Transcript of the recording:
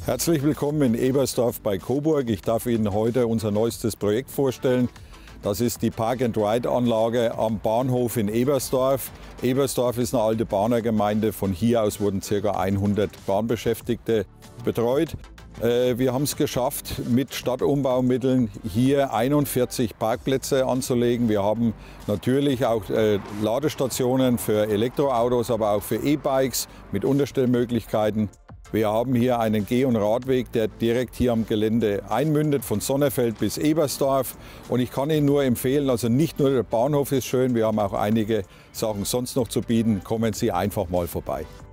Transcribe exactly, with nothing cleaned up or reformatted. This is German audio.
Herzlich willkommen in Ebersdorf bei Coburg. Ich darf Ihnen heute unser neuestes Projekt vorstellen. Das ist die Park-and-Ride-Anlage am Bahnhof in Ebersdorf. Ebersdorf ist eine alte Bahnergemeinde. Von hier aus wurden ca. hundert Bahnbeschäftigte betreut. Wir haben es geschafft, mit Stadtumbaumitteln hier einundvierzig Parkplätze anzulegen. Wir haben natürlich auch Ladestationen für Elektroautos, aber auch für E-Bikes mit Unterstellmöglichkeiten. Wir haben hier einen Geh- und Radweg, der direkt hier am Gelände einmündet, von Sonnefeld bis Ebersdorf. Und ich kann Ihnen nur empfehlen, also nicht nur der Bahnhof ist schön, wir haben auch einige Sachen sonst noch zu bieten. Kommen Sie einfach mal vorbei.